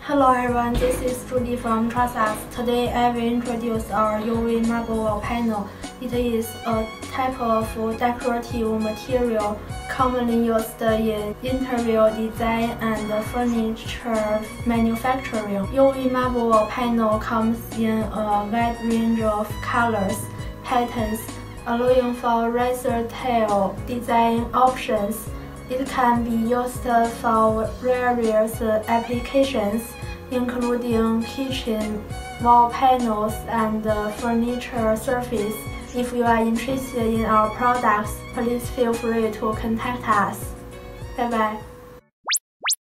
Hello everyone, this is Judy from TrustUs. Today I will introduce our UV marble wall panel. It is a type of decorative material commonly used in interior design and furniture manufacturing. UV marble wall panel comes in a wide range of colors, patterns, allowing for versatile design options. It can be used for various applications, including kitchen wall panels and furniture surface. If you are interested in our products, please feel free to contact us. Bye bye.